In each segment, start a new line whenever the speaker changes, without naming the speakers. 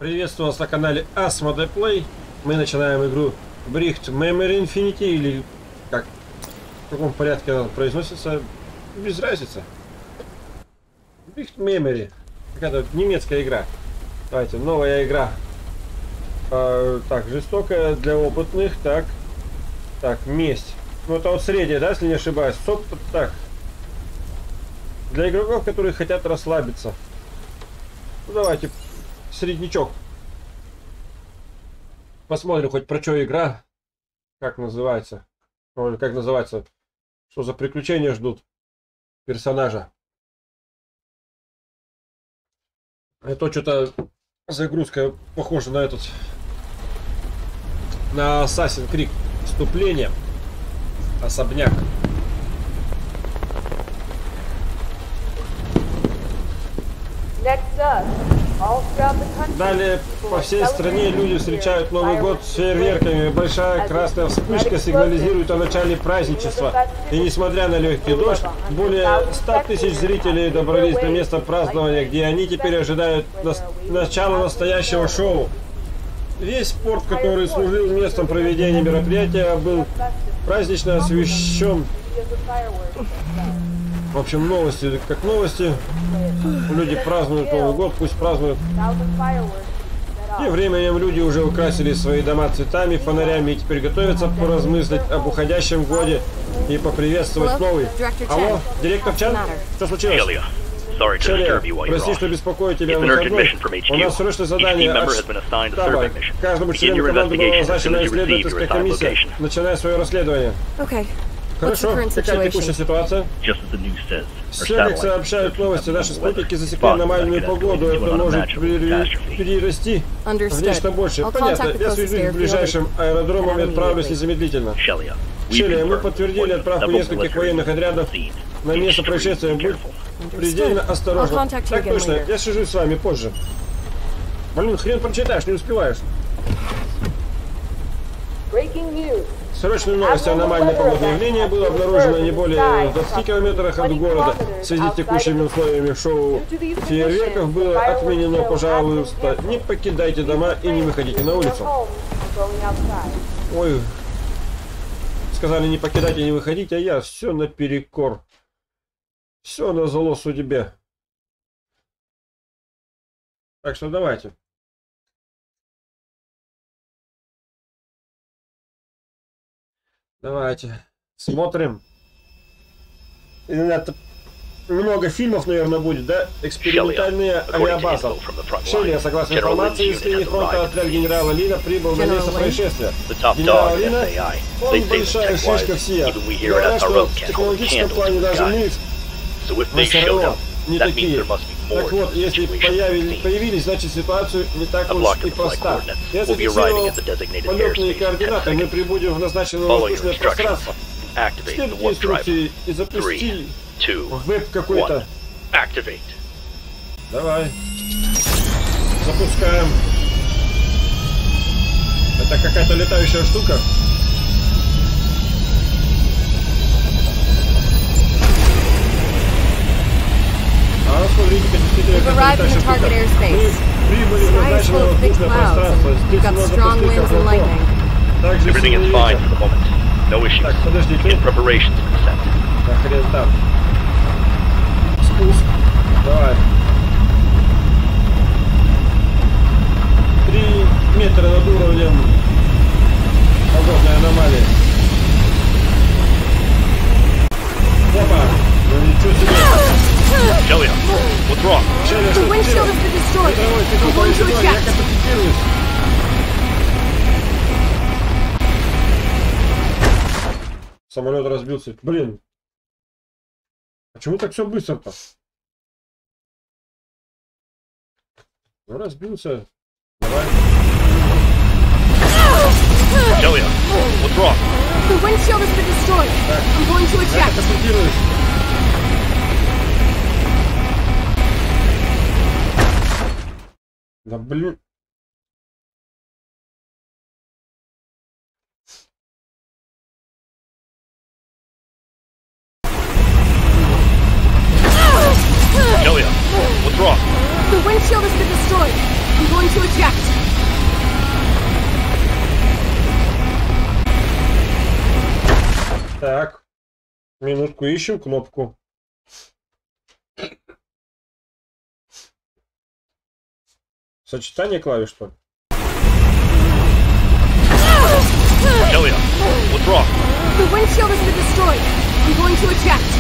Приветствую вас на канале Asmodee Play. Мы начинаем игру Bricht Memory Infinity, или как, в каком порядке она произносится, без разницы. Bricht Memory. Какая-то немецкая игра. Давайте, новая игра. Так, жестокая для опытных. Так, месть. Ну это вот средняя, да, если не ошибаюсь. Так. Для игроков, которые хотят расслабиться. Ну давайте, среднячок. Посмотрим хоть про что игра. Как называется. Ой, как называется. Что за приключения ждут персонажа. Это что-то загрузка похожа на этот. На Assassin's Creed. Вступление. Особняк. Далее по всей стране люди встречают Новый год с фейерверками. Большая красная вспышка сигнализирует о начале праздничества. И несмотря на легкий дождь, более 100 тысяч зрителей добрались до места празднования, где они теперь ожидают начала настоящего шоу. Весь порт, который служил местом проведения мероприятия, был празднично освещен. В общем, новости как новости. Люди празднуют Новый год, пусть празднуют. Тем временем люди уже украсили свои дома цветами, фонарями и теперь готовятся поразмыслить об уходящем годе и поприветствовать новый. Алло, директор Чан? Что случилось? Шелли, прости, что беспокою тебя в выходной. У нас срочное задание от штаба. Каждому члену команды была назначена исследовательская комиссия, начиная свое расследование. Хорошо, какая текущая ситуация? Все, как сообщают новости, наши спутники засекли аномальную погоду. Это может перерасти в нечто большее. Понятно, я свяжусь с ближайшим аэродромом и отправлюсь незамедлительно. Шелли, мы подтвердили отправку нескольких военных отрядов на место происшествия. Будь предельно осторожен. Так точно, я свяжусь с вами позже. Блин, хрен прочитаешь, не успеваешь. Срочные новости. Аномальное погодное явление было обнаружено не более 20 километрах от города. В связи с текущими условиями шоу фейерверков было отменено. Пожалуйста, не покидайте дома и не выходите на улицу. Ой, сказали не покидайте, не выходите, а я все наперекор. Все назло судьбе. Так что давайте. Давайте смотрим. Это много фильмов, наверное, будет, да? Экспериментальная авиабаза. Шелли, согласно информации с линии фронта, отряд генерала Лина прибыл на место происшествия. Генерал Лина, он большая шишка всея. Говорят, что в технологическом плане даже мы в СРО не такие. Так вот, если появились, значит ситуацию не так уж и проста. Я зафиксировал полетные координаты, мы прибудем в назначенное воздушное пространство. Следуйте инструкции и запусти веб какой-то. Давай. Запускаем. Это какая-то летающая штука. А смотрите, действительно летающая штука. Мы прибыли в назначенное воздушное пространство. Здесь много пустых облаков. Также сильный ветер. Так, подождите. Так, хрен там. Спуск. Давай. 3 метра над уровнем погодной аномалии. Опа! Ну ничего себе!
Shelley, what's wrong?
The windshield has been destroyed. I'm going to eject.
Самолет разбился. Блин. Почему так все быстро-то? Ну, разбился. Давай.
Shelley, what's wrong?
The windshield has been destroyed. I'm going to eject.
Да блин.
Shelley, what's wrong?
The windshield has been destroyed. I'm going to eject.
Так. Минутку ищем кнопку. Сочетание клавиш, что ли?
Delia, what's wrong?
The windshield has been destroyed. I'm going to eject.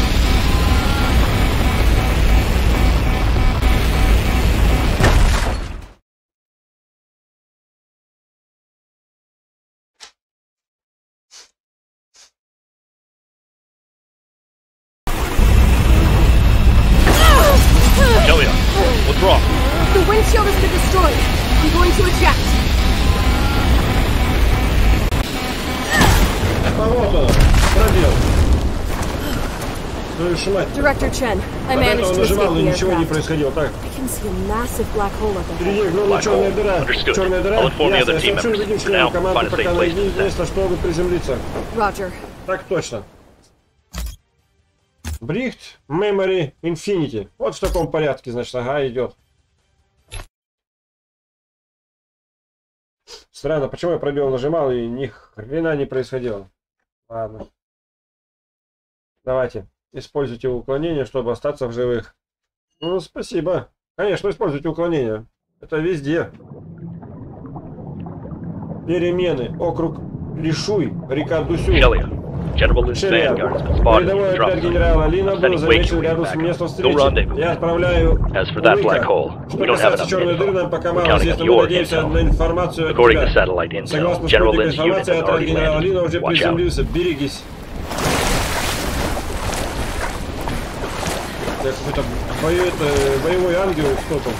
Delia, what's wrong?
The windshield has been destroyed. I'm going to eject.
А вот он, пробел. Ну и шмать.
Director Chen, I
Вот это
managed
он
to
нажимал, и
escape the
ничего не
aircraft.
происходило. Так,
I can see a massive black hole up ahead.
впереди главная
Black
черная
hole.
дыра.
Understood.
Черная дыра.
I'll inform the
Ясно,
other
я
team
сообщу
members.
другим
For
членам
now,
команды,
find a
пока
safe place
найди
to descend.
место, чтобы приземлиться.
Roger.
Так точно. Брихт, Memory, Infinity. Вот в таком порядке, значит, ага, идет. Странно, почему я пробел нажимал и ни хрена не происходило. Ладно. Давайте, используйте уклонение, чтобы остаться в живых. Ну, спасибо. Конечно, используйте уклонение. Это везде. Перемены. Округ Лишуй, река Дусю.
Delia, General Lin's
Шелия.
vanguard has been spotted in
Передовой
the drop
отряд
zone.
генерала Лина
I'm
был
sending
замечен
Wake
рядом
back.
с местом
No
встречи.
rendezvous.
Я отправляю
As for that black
Уика.
hole,
Что
we don't have
касается
enough
черной дыры, нам
info.
пока
We're
мало
counting
известно.
on
Мы
your
надеемся на
intel.
информацию от
According to
тебя.
satellite intel,
Согласно
General
спутниковой
Lin's unit
информации,
has
отряд
already
генерала
landed.
Лина уже
Watch out.
приземлился. Берегись. Так, какой-то боевой ангел, кто там?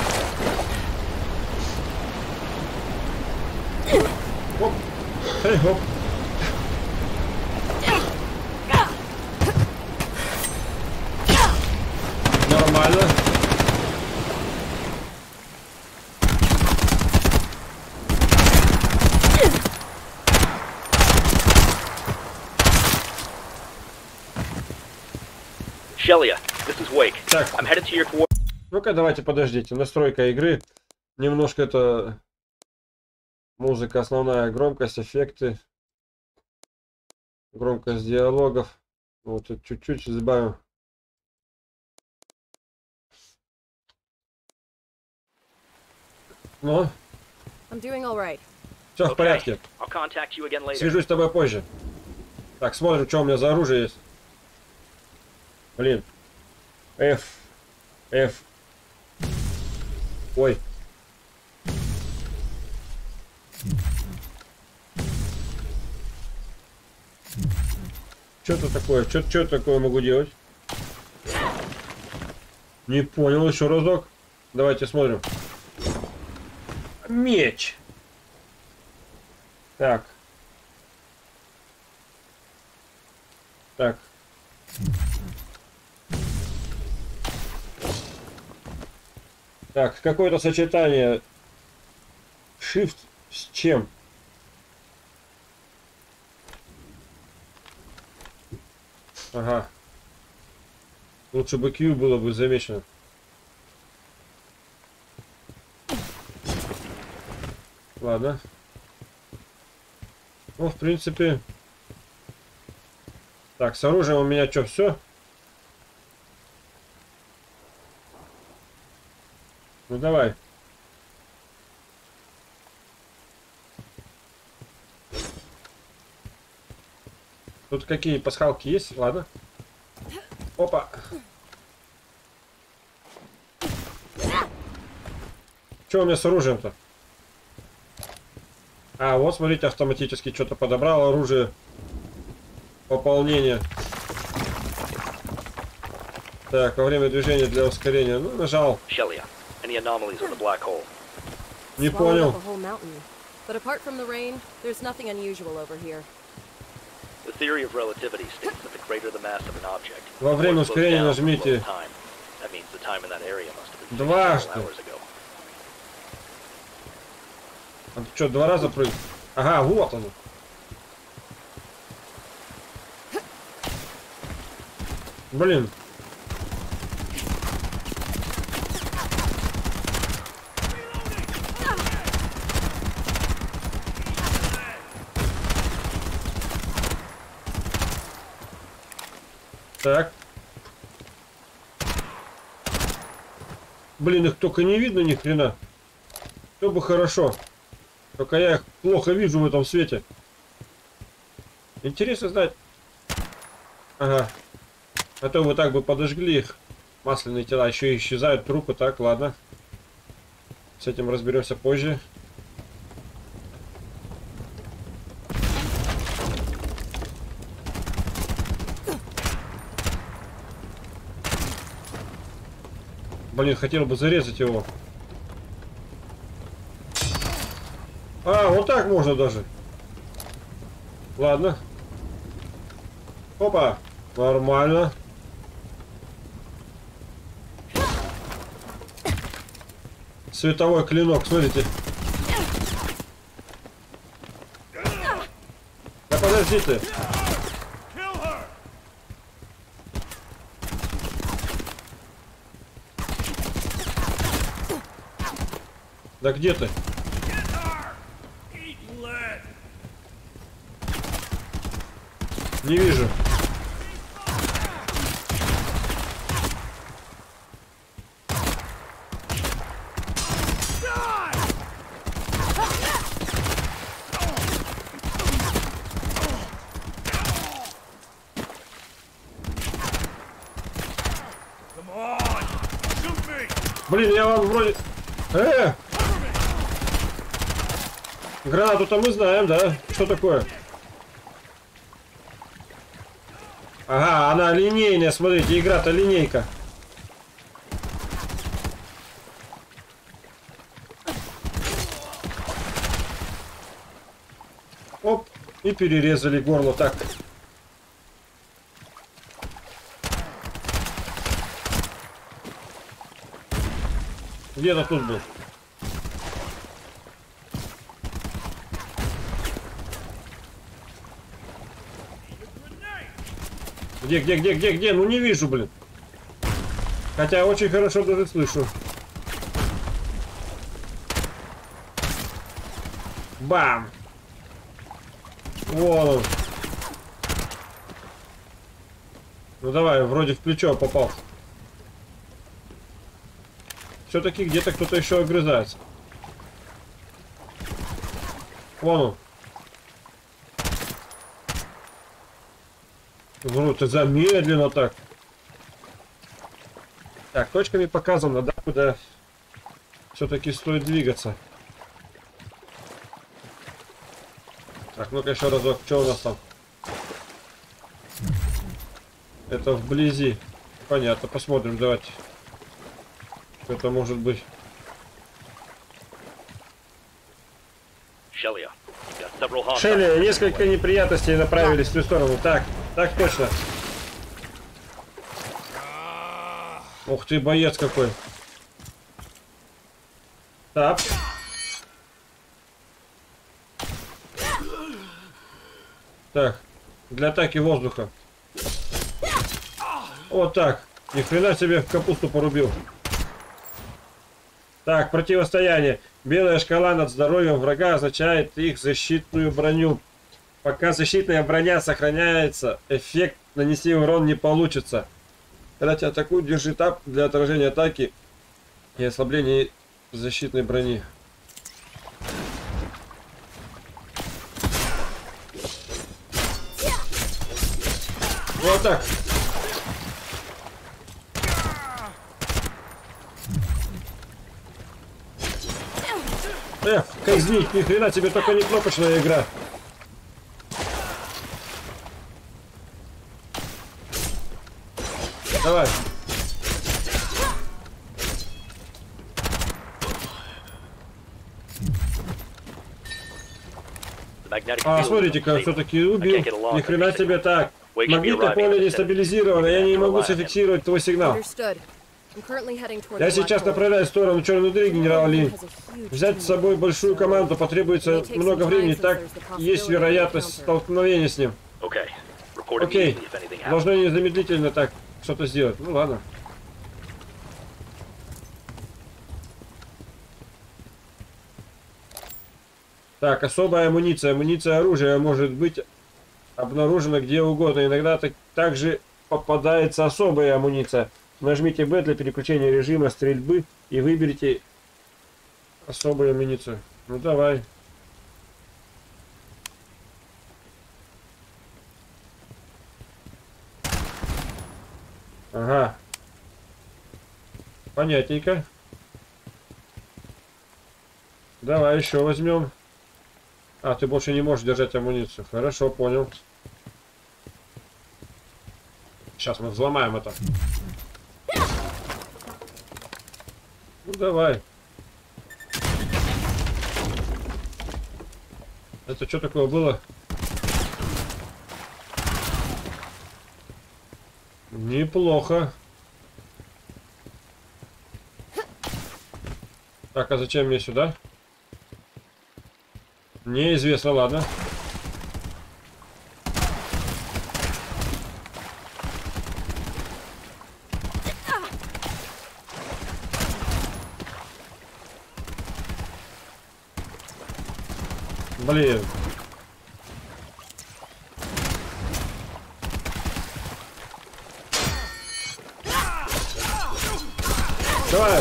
Оп. Эй, оп. Нормально.
Shelia, this is Wake.
Так.
I'm headed to your coordinates.
Ну-ка, давайте, подождите. Настройка игры. Немножко это... Музыка основная, громкость, эффекты. Громкость диалогов. Вот тут чуть-чуть сбавим. Ну,
I'm doing all right.
все в порядке.
I'll contact you again later.
Свяжусь с тобой позже. Так, смотрим, что у меня за оружие есть. Блин. F. Ой. Что это такое? Что такое могу делать? Не понял, еще разок. Давайте смотрим. Меч. Так. Так. Так, какое-то сочетание. Shift с чем? Ага. Лучше бы Q было бы замечено. Ладно. Ну, в принципе... Так, с оружием у меня что, все? Ну, давай. Тут какие пасхалки есть? Ладно. Опа. Что у меня с оружием-то? А, вот, смотрите, автоматически что-то подобрал оружие. Пополнение. Так, во время движения для ускорения. Ну, нажал.
Shelia, any anomalies in the black hole?
Не
Swallowed
понял.
up a whole mountain. But apart from the rain, there's nothing unusual over here.
The theory of relativity states that the greater the mass of an object,
Во
the
время
more it slows
ускорения
down for
нажмите
low time. That means the time in that area must have been
дважды.
several hours ago.
А ты что, 2 раза прыгнул? Ага, вот оно. Блин. Так. Блин, их только не видно ни хрена. Все бы хорошо. Только я их плохо вижу в этом свете. Интересно знать. Ага. А то вы так бы подожгли их. Масляные тела. Еще и исчезают трупы. Так, ладно. С этим разберемся позже. Блин, хотел бы зарезать его. А, вот так можно даже. Ладно. Опа. Нормально. Световой клинок, смотрите. Да подожди ты. Да где ты? Не вижу. Блин, я вам вроде... Гранату-то мы знаем, да? Что такое? Ага, она линейная, смотрите, игра-то линейка. Оп, и перерезали горло, так. Где-то тут был. Где? Ну не вижу, блин. Хотя очень хорошо даже слышу. Бам! Вон он. Ну давай, вроде в плечо попал. Все-таки где-то кто-то еще огрызается. Вон он. Ну, это замедленно так. Так, точками показано, да, куда все-таки стоит двигаться. Так, ну-ка еще разок. Что у нас там? Это вблизи. Понятно, посмотрим, давайте. Что это может быть? Шелли, несколько неприятностей направились в ту сторону. Так точно. Ух ты, боец какой. Так. Так. Для атаки воздуха. Вот так. Ни хрена себе в капусту порубил. Так, противостояние. Белая шкала над здоровьем врага означает их защитную броню. Пока защитная броня сохраняется, эффект нанести урон не получится. Когда тебя атакуют, держи тап для отражения атаки и ослабления защитной брони. Вот так. Казнить, ни хрена тебе, только не кнопочная игра. Давай. А, смотрите-ка, все-таки убил. Ни хрена тебе так. Магнитное поле дестабилизировано, я не могу зафиксировать твой сигнал. Я сейчас направляюсь в сторону черной дыры, генерал Ли. Взять с собой большую команду потребуется много времени, так есть вероятность столкновения с ним. Окей, должно незамедлительно так что-то сделать. Ну ладно. Так, особая амуниция. Амуниция оружия может быть обнаружена где угодно. Иногда также попадается особая амуниция. Нажмите B для переключения режима стрельбы и выберите особую амуницию. Ну давай. Ага. Понятненько. Давай еще возьмем. А, ты больше не можешь держать амуницию. Хорошо, понял. Сейчас мы взломаем это. Ну давай. Это что такое было? Неплохо. Так, а зачем мне сюда? Неизвестно, ладно. Блин. Давай.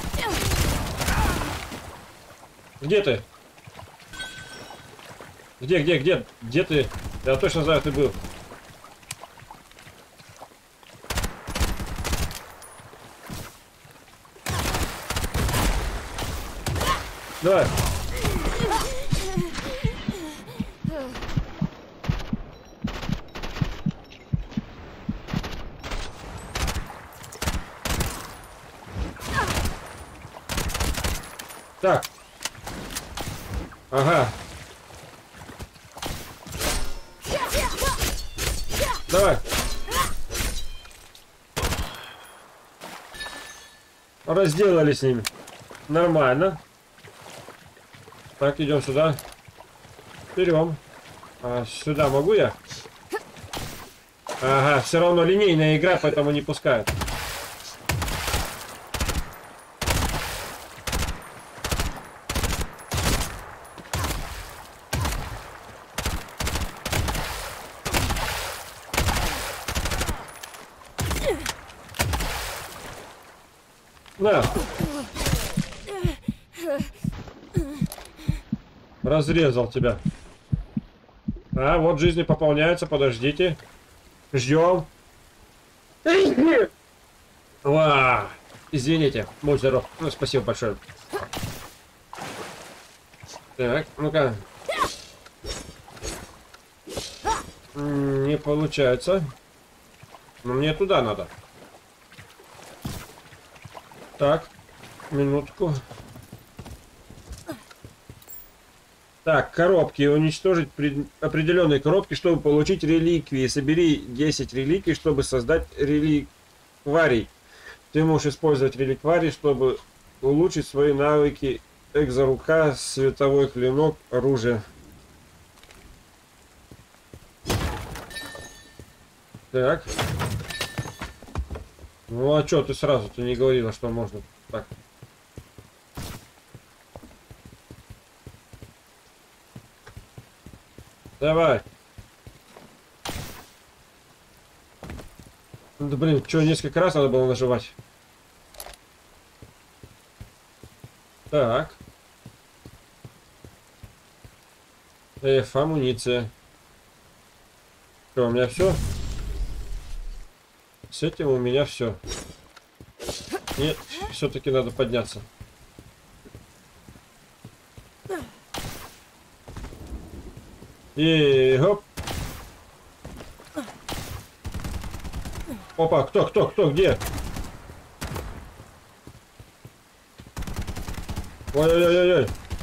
Где ты? Где ты? Я точно знаю, ты был. Давай. Так. Ага. Давай. Разделали с ними. Нормально. Так, идем сюда. Берем. А, сюда могу я? Ага, все равно линейная игра, поэтому не пускают. На. Разрезал тебя. А, вот жизни пополняются, подождите. Ждем. Ва! Извините, будь здоров. Ну, спасибо большое. Так, ну-ка. Не получается. Но мне туда надо. Так, минутку. Так, коробки. Уничтожить определенные коробки, чтобы получить реликвии. Собери 10 реликвий, чтобы создать реликварий. Ты можешь использовать реликварий, чтобы улучшить свои навыки. Экзорука, световой клинок, оружие. Так. Ну а чё ты сразу-то не говорила, что можно так? Давай. Да блин, что, несколько раз надо было нажимать? Так. Амуниция. Что, у меня все? С этим у меня все. Нет, все-таки надо подняться. И хоп. Опа, кто, где? Ой-ой-ой-ой.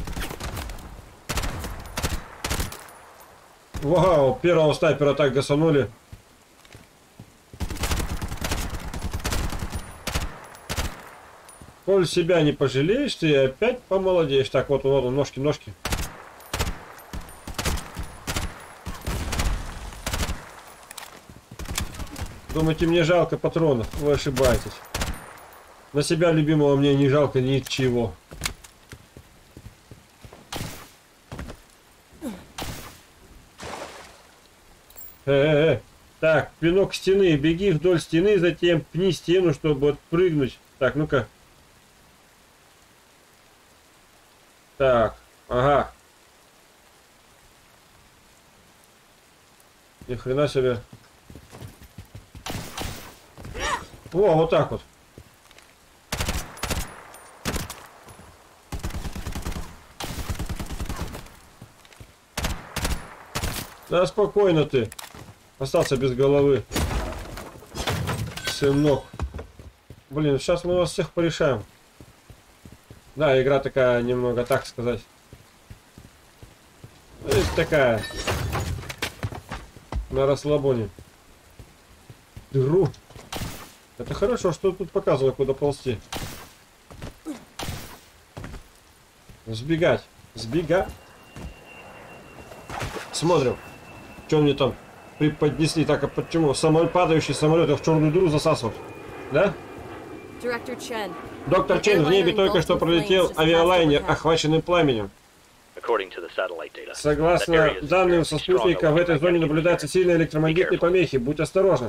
Вау, первого снайпера так гасанули. Коль себя не пожалеешь, ты опять помолодеешь. Так, вот он, ножки. Думаете, мне жалко патронов? Вы ошибаетесь. На себя любимого мне не жалко ничего. Так, пинок стены. Беги вдоль стены, затем пни стену, чтобы отпрыгнуть. Так, ну-ка. Так, ага. Ни хрена себе. О, вот так вот. Да спокойно ты. Остался без головы. Сынок. Блин, сейчас мы вас всех порешаем. Да, игра такая немного, так сказать. Такая. На расслабоне. Дыру. Это хорошо, что тут показывало, куда ползти. Сбегать. Сбегать. Смотрим. Что мне там преподнесли? Так, а почему? Падающий самолет в черную дыру засасывают. Да? Доктор Чен, в небе только что пролетел авиалайнер, охваченный пламенем. Согласно данным со спутника, в этой зоне наблюдаются сильные электромагнитные помехи. Будь осторожен.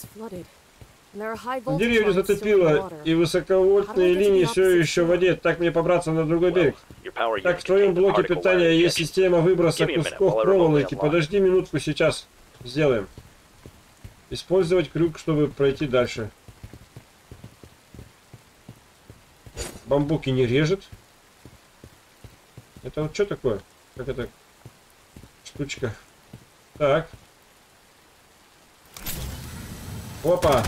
Деревья затопило, и высоковольтные линии все еще в воде. Так мне побраться на другой берег. Так, в твоем блоке питания есть система выброса кусков проволоки. Подожди минутку, сейчас сделаем. Использовать крюк, чтобы пройти дальше. Бамбуки не режет. Это вот что такое? Как это? Штучка. Так. Опа.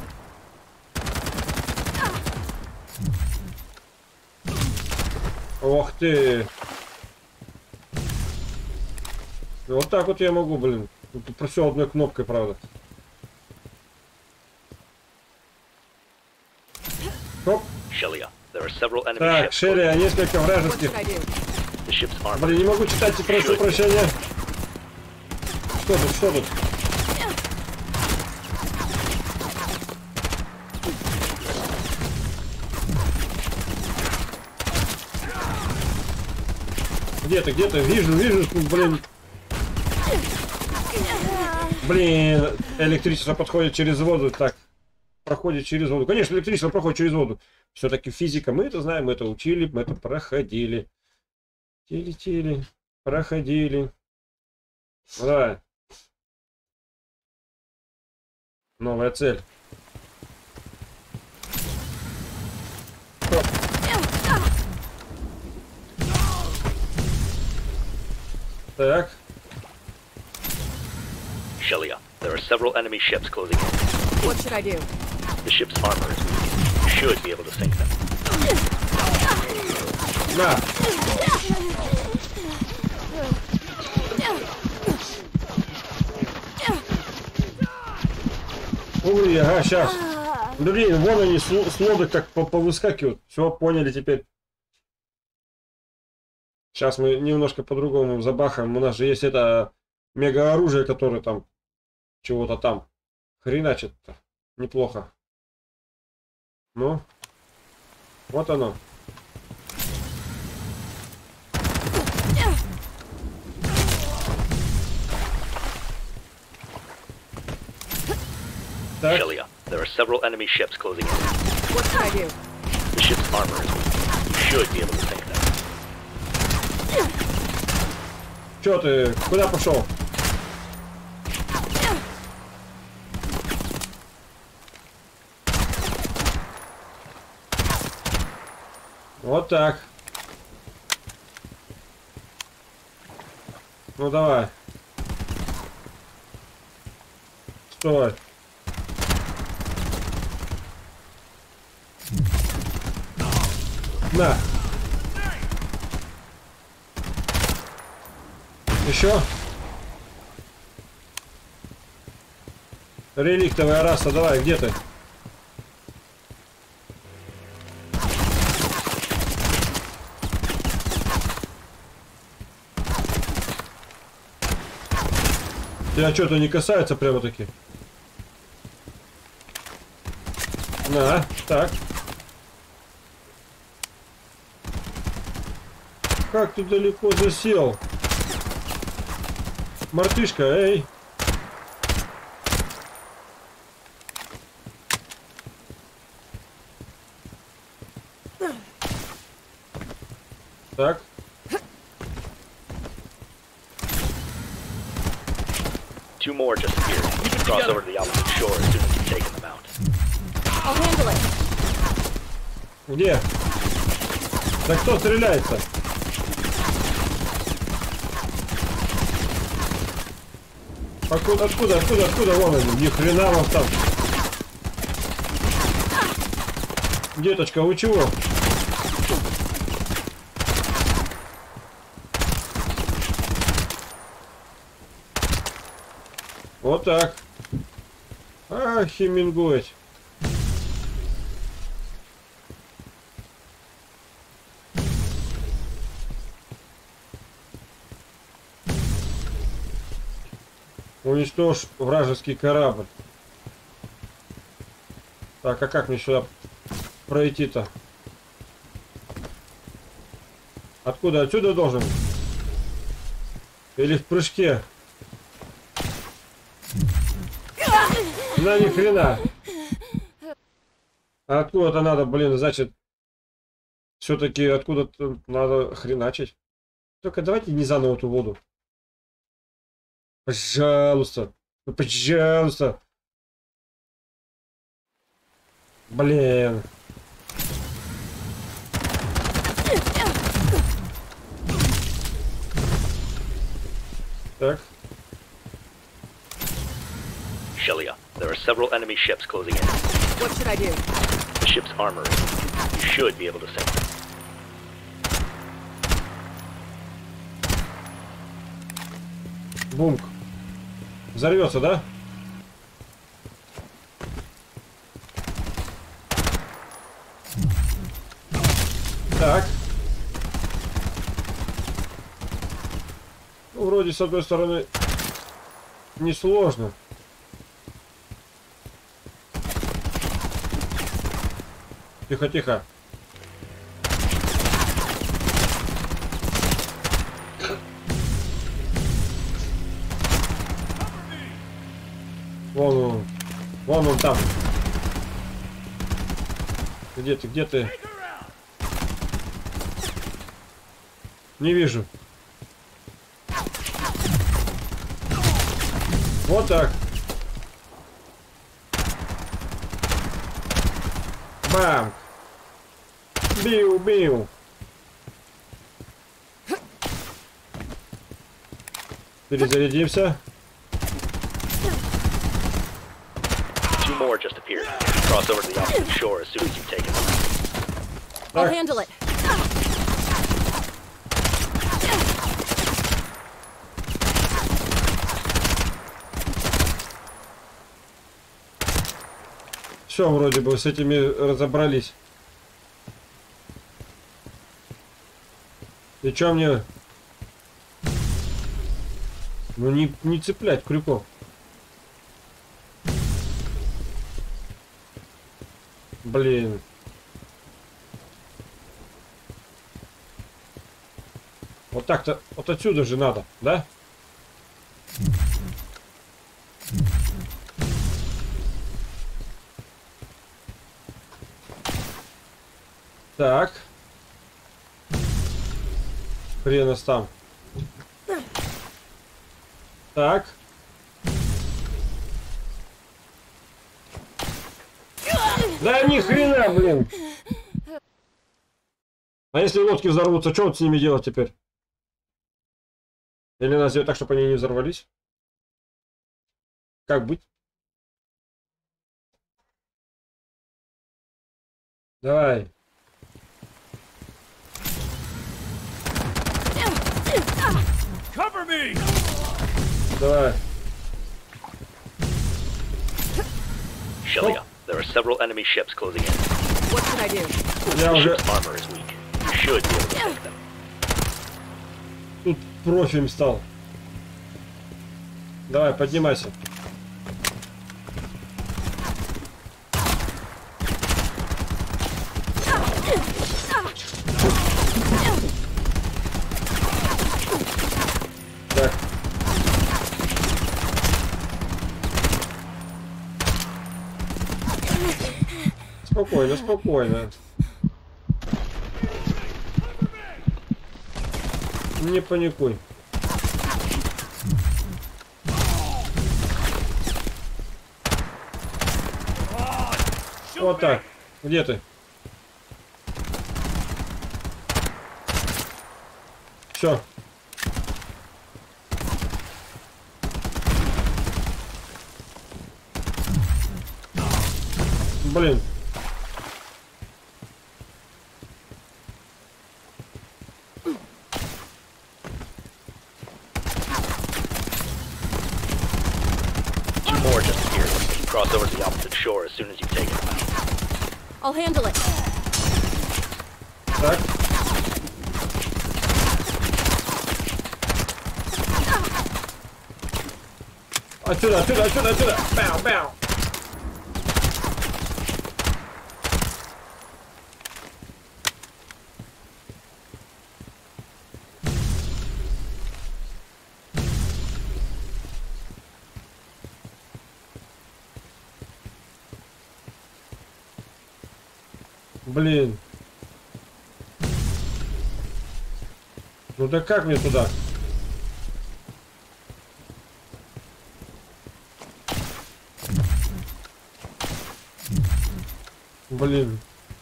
Ох ты. Вот так вот я могу, блин. Тут все одной кнопкой, правда. Хоп. Так, Шелли, несколько вражеских. Блин, не могу читать, прошу прощения. Что тут, что тут? Где-то, где-то, вижу, блин. Блин, электричество подходит через воду, так. Проходит через воду. Конечно, электричество проходит через воду. Все-таки физика, мы это знаем, мы это учили, мы это проходили. Тили-тили, проходили. Да. Новая цель. Так.
Shelia, there are several enemy ships closing in.
What should I do?
The ship's armor is weak. You should be able to sink them.
На. Ой, ага, сейчас. Блин, вон они с лодок так повыскакивают. Все, поняли теперь. Сейчас мы немножко по-другому забахаем. У нас же есть это мега оружие, которое там чего-то там хреначит-то. Неплохо. Ну, вот оно. Так.
Shelia, there are several enemy ships closing in.
What should I do?
The ship's armor is weak. You should be able to sink them.
Чё ты? Куда пошел? Вот так. Ну давай. Стой. На. Еще. Реликтовая раса, давай, где ты? Тебя что-то не касается прямо-таки. На, так. Как ты далеко засел? Мартышка, эй. Так.
Two more just appeared. You can cross over to the opposite shore as soon as you've taken them out.
I'll handle it.
Где? Да кто стреляется? Откуда? Вон они, ни хрена вам там. Деточка, вы чего? Вот так. А, Хемингуэй. Уничтожь вражеский корабль. Так, а как мне сюда пройти-то? Откуда? Отсюда должен? Или в прыжке? Да ни хрена. А откуда-то надо, блин, значит, все-таки откуда-то надо хреначить. Только давайте не заново эту воду. Пожалуйста. Ну, пожалуйста. Блин. Так.
Shelia, there are several enemy ships closing in.
What should I do?
The ship's armor. You should be able to sense it.
Бумк. Взорвется, да? Так. Ну, вроде, с одной стороны, несложно. Тихо, тихо. Вон он там. Где ты? Не вижу. Вот так. Бам! Бил! Перезарядимся.
Two more just appeared. Cross over to the opposite shore as soon as you've taken them.
I'll handle it.
Все, вроде бы с этими разобрались. И чё мне? Ну не цеплять крюков. Блин. Вот так-то, вот отсюда же надо, да? Так. Хрен нас там. Так. Да ни хрена, блин. А если лодки взорвутся, что вот с ними делать теперь? Или надо сделать так, чтобы они не взорвались? Как быть? Давай.
Cover me!
Давай.
Shelia, there are several enemy ships closing in.
What should I do?
Я
The
уже
ship's armor is weak. You should be able to take them.
тут профилем стал. Давай, поднимайся. Так. Спокойно, спокойно. Не паникуй. Вот так. Где ты? Все. Блин.
Two more just appeared. Cross over to the opposite shore as soon as you've taken them out.
I'll handle it.
Так. Отсюда, отсюда, отсюда, отсюда. Бау, бау. Блин. Ну да как мне туда? Блин.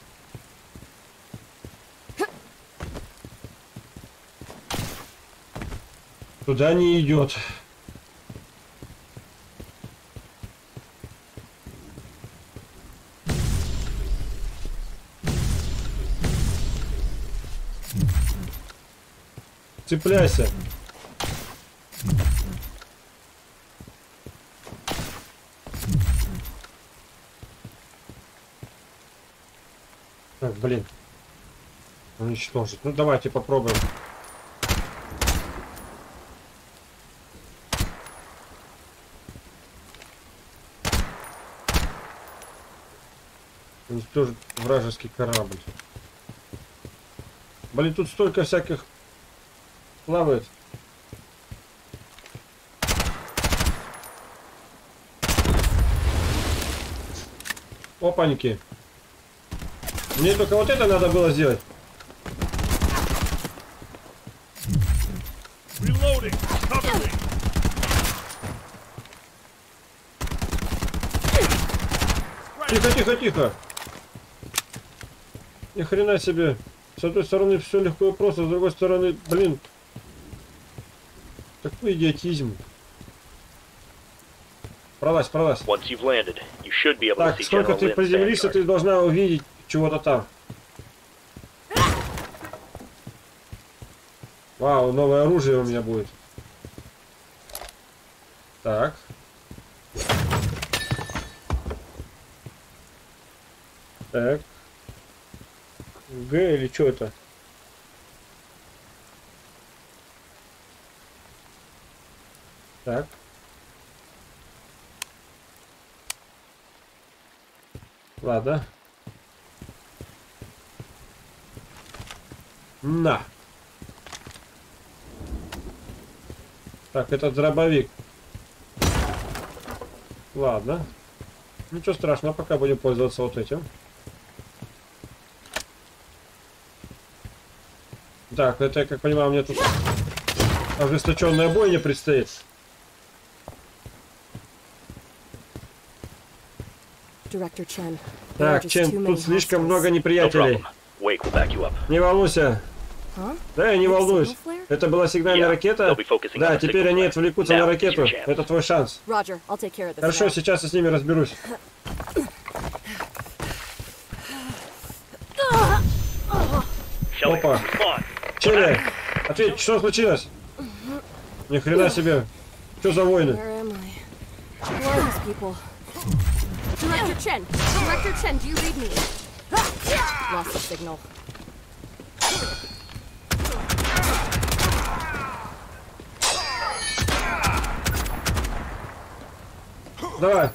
Туда не идет. Цепляйся. Так, блин. Уничтожить. Ну давайте попробуем. Уничтожить вражеский корабль. Блин, тут столько всяких плавает. Опаньки. Мне только вот это надо было сделать.
Reloading. Cover me.
Тихо, тихо, тихо. Ни хрена себе. С одной стороны все легко и просто, с другой стороны, блин. Такой идиотизм. Пролазь, пролазь.
Once you've landed, you should be able to
Так,
see
сколько
General
ты
Lynn's
приземлишься, ты
vanguard.
должна увидеть чего-то там. Вау, новое оружие у меня будет. Так. Так. Г или что это? Так. Ладно. На. Так, это дробовик. Ладно. Ничего страшного, пока будем пользоваться вот этим. Так, это, я как понимаю, мне тут ожесточенная бойня предстоит.
Director Chen.
Так, Чен, тут слишком много
No
неприятелей.
problem. Wake will back you up.
Не волнуйся.
Huh?
Да, я не волнуюсь. Это была сигнальная
Yeah,
ракета?
they'll be focusing on
Да,
the
теперь
signal
они
flare.
отвлекутся
Now
на
is
ракету.
your chance.
Это твой шанс.
Roger, I'll take care of this.
Хорошо,
now.
сейчас я с ними разберусь.
Shelly,
Опа.
respond.
Челли, ответь, что случилось? Ни хрена себе. Что за войны?
Where am I? Who are these people? Director Chen! Director Chen, do you read me? Lost the signal.
Давай.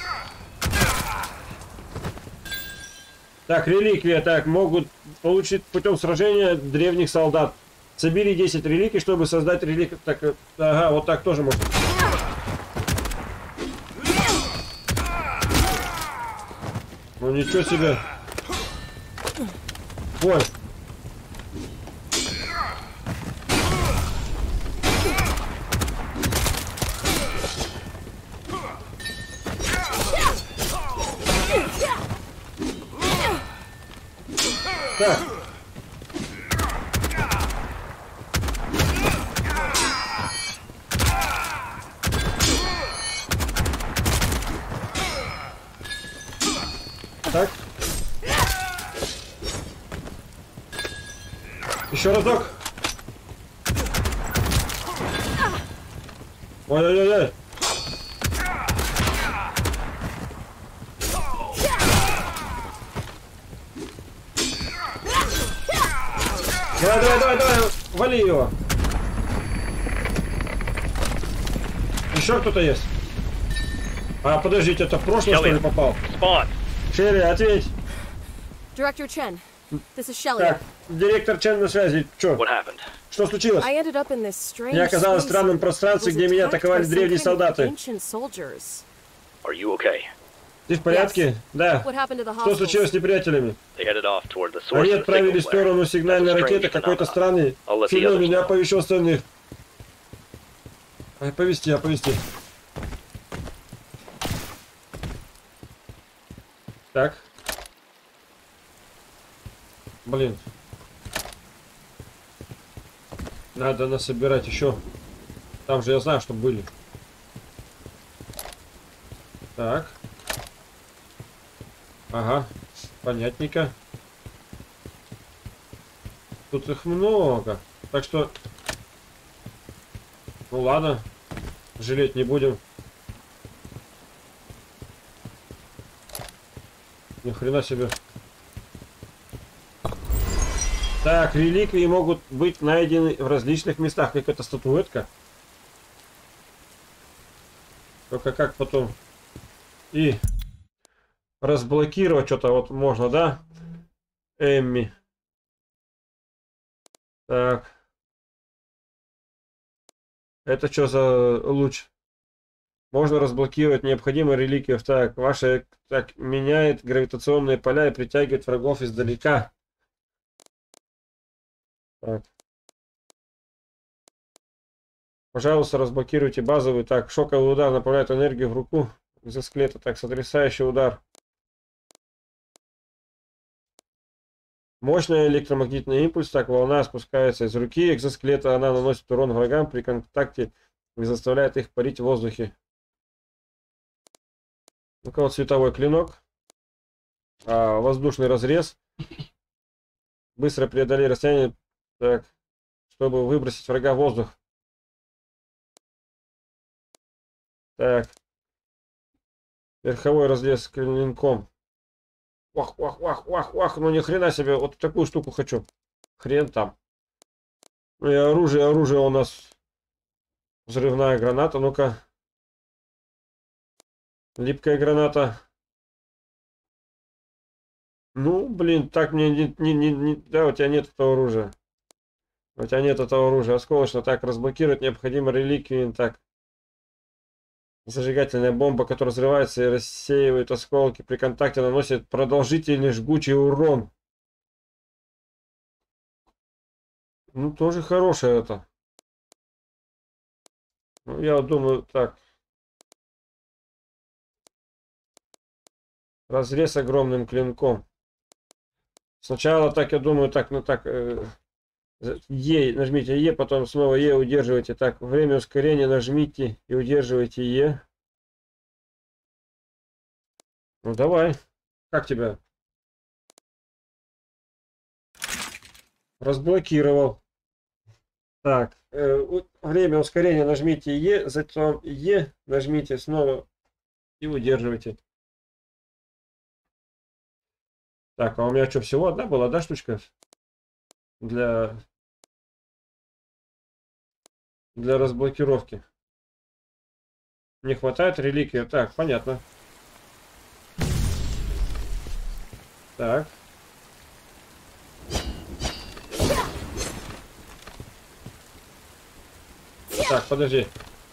Так, реликвия. Так, могут получить путем сражения древних солдат. Собери 10 реликвий, чтобы создать реликвию. Так, ага, вот так тоже можно. Ну ничего себе. Ой. Так. Так. Еще разок. Ой-ой-ой. Давай, вали его. Еще кто-то есть? А, подождите, это в прошлое, что ли, попал?
Spawn.
Шерри, ответь.
Director Chen, this is Shelley.
Так, директор Чен на связи. Чё?
What happened?
Что случилось?
I ended up in this strange
Я оказалась в
space.
странном пространстве, где меня атаковали древние солдаты.
Ancient soldiers.
Are you okay?
Ты в порядке? Да.
What happened to the
Что случилось
hostiles?
с неприятелями?
They headed off toward the source
Они
of the
отправили
signal
в сторону
flare.
сигнальной
That's a
ракеты
strange
какой-то
phenomenon.
страны.
I'll let the
Чудо
others
меня
know.
оповещу остальных. Оповести. Так. Блин. Надо насобирать еще. Там же я знаю, что были. Так. Ага. Понятненько. Тут их много. Так что... Ну ладно. Жалеть не будем. Ни хрена себе. Так, реликвии могут быть найдены в различных местах. Как эта статуэтка. Только как потом... И... разблокировать что-то вот можно, да? Эмми. Так. Это что за луч? Можно разблокировать необходимые реликвии. Так, ваша так меняет гравитационные поля и притягивает врагов издалека. Так. Пожалуйста, разблокируйте базовый. Так, шоковый удар направляет энергию в руку экзоскелета. Так, сотрясающий удар. Мощный электромагнитный импульс. Так, волна спускается из руки экзоскелета. Она наносит урон врагам при контакте и заставляет их парить в воздухе. У кого световой клинок. Воздушный разрез. Быстро преодолей расстояние. Так, чтобы выбросить врага в воздух. Так. Верховой разрез клинком. Вах, ну ни хрена себе, вот такую штуку хочу. Хрен там. Ну и оружие у нас. Взрывная граната, ну-ка. Липкая граната. Ну, блин, так мне да, у тебя нет этого оружия. У тебя нет этого оружия. Осколочно. Так, разблокировать необходимо реликвии. Так. Зажигательная бомба, которая взрывается и рассеивает осколки. При контакте наносит продолжительный жгучий урон. Ну, тоже хорошее это. Ну, я думаю, так. Разрез огромным клинком. Сначала так, я думаю, так, ну так. Е, нажмите Е, потом снова Е, удерживайте. Так, время ускорения нажмите и удерживайте Е. Ну давай. Как тебя? Разблокировал. Так, время ускорения нажмите Е, затем Е, нажмите снова и удерживайте. Так, а у меня что, всего одна была, да, штучка? Для разблокировки. Не хватает реликвии. Так, понятно. Так. Так, подожди.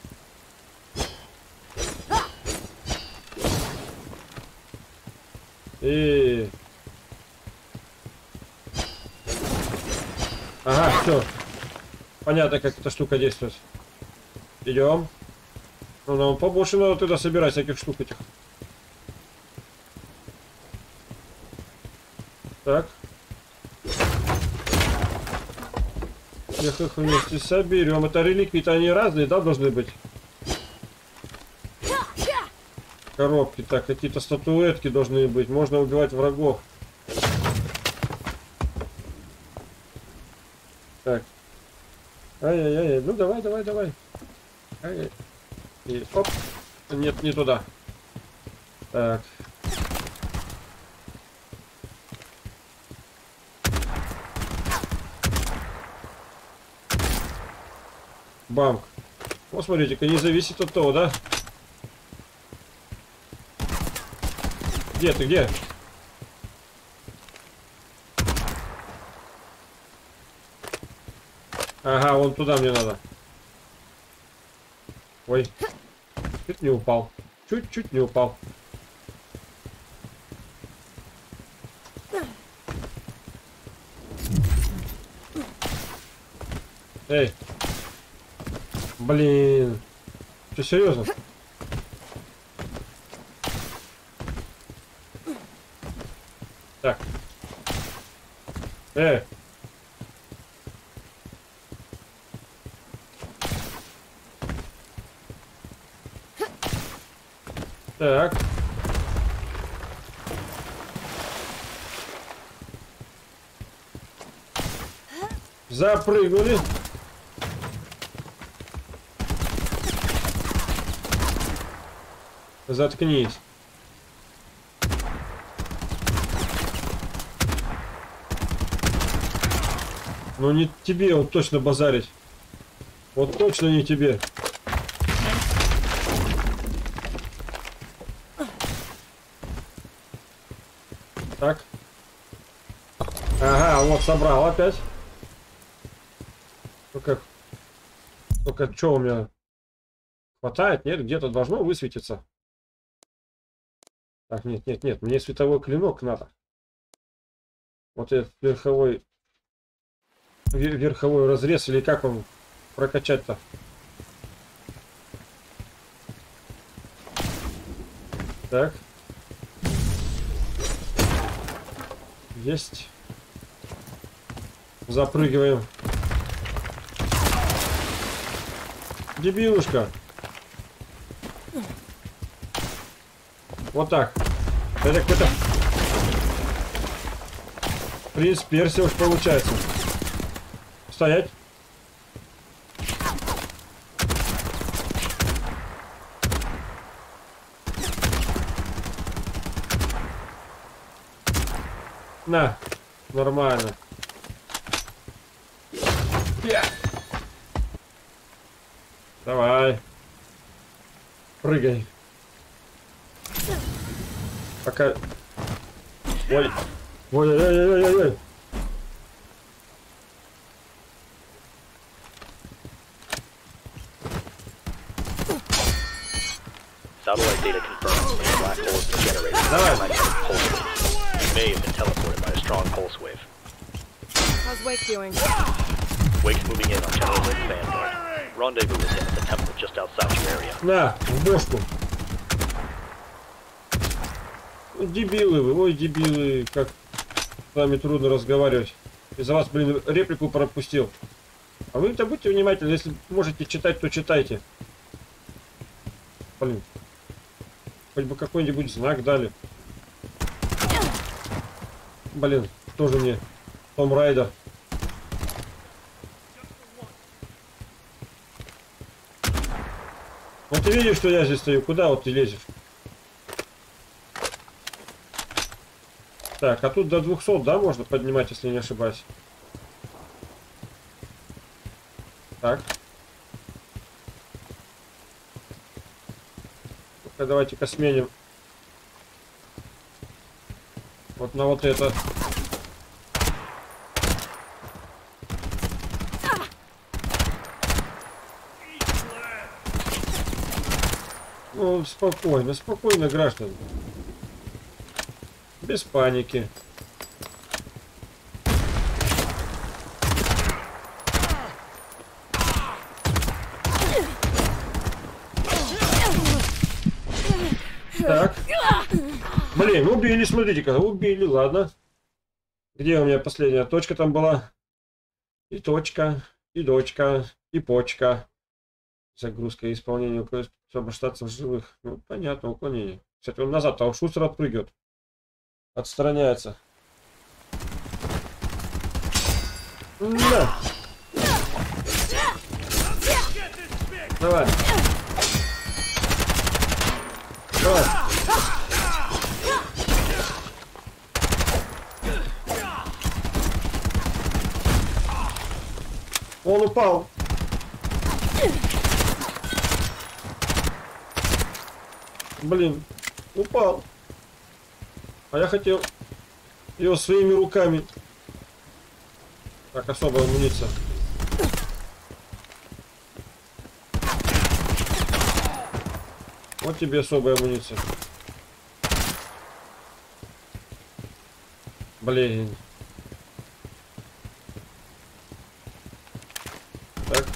И... Ага, все. Понятно, как эта штука действует. Идем. Ну, нам побольше надо туда собирать всяких штук этих. Так. Всех их вместе соберем. Это реликвии-то они разные, да, должны быть? Коробки, так, какие-то статуэтки должны быть. Можно убивать врагов. Так. Ай-яй-яй. Ну давай, давай, давай. Ай-яй. И оп. Нет, не туда. Так. Бамк. Вот смотрите-ка, не зависит от того, да? Где ты, где? Ага, вон туда мне надо. Ой. Чуть не упал. Чуть-чуть не упал. Эй. Блин. Что, серьезно? Так. Так. Запрыгнули. Заткнись. Ну не тебе вот точно базарить. Вот точно не тебе. Так. Ага, вот собрал опять. Только что у меня хватает? Нет, где-то должно высветиться. Так, нет, нет, нет, мне световой клинок надо. Вот этот верховой разрез, или как он прокачать-то? Так. Есть. Запрыгиваем. Дебилушка. Вот так. Это какой-то принц Персия уж получается. Стоять. На, нормально. Давай. Прыгай. Пока... Ой. Ой-ой-ой-ой-ой-ой.
Satellite data confirms the black hole has been generated by
Давай.
a magnetic pulse wave. You may have been teleported by a strong pulse wave.
How's Wake doing?
Wake's moving in on General Rick's vanguard. Rendezvous with him at the temple just outside your area.
На, в бошку. Дебилы вы, ой, дебилы, как с вами трудно разговаривать. Из-за вас, блин, реплику пропустил. А вы-то будьте внимательны, если можете читать, то читайте. Блин. Хоть бы какой-нибудь знак дали. Блин, тоже мне Том Райдер. Вот ты видишь, что я здесь стою? Куда вот ты лезешь? Так, а тут до 200, да, можно поднимать, если не ошибаюсь? Так. Ну-ка, давайте-ка сменим. Вот на вот это. Ну, спокойно, спокойно, граждане. Без паники. Так. Блин, убили, смотрите-ка, убили, ладно. Где у меня последняя точка там была? И точка. И дочка, и почка. Загрузка и исполнение уклонения, чтобы остаться в живых. Ну, понятно, уклонение. Кстати, он назад, а Шустер отпрыгивает. Отстраняется. Да. Давай. Давай. Он упал. Блин, упал. А я хотел его своими руками. Так, особая амуниция. Вот тебе особая амуниция. Блин. Так.